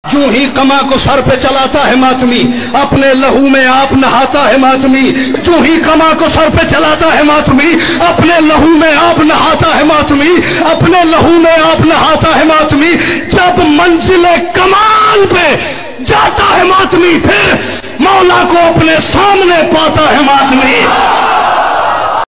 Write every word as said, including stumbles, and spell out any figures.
यूं ही कमा को सर पे चलाता है मातमी, अपने लहू में आप नहाता है मातमी। यूं ही कमा को सर पे चलाता है मातमी, अपने लहू में आप नहाता है मातमी, अपने लहू में आप नहाता है मातमी। जब मंजिले कमाल पे जाता है मातमी, फिर मौला को अपने सामने पाता है मातमी।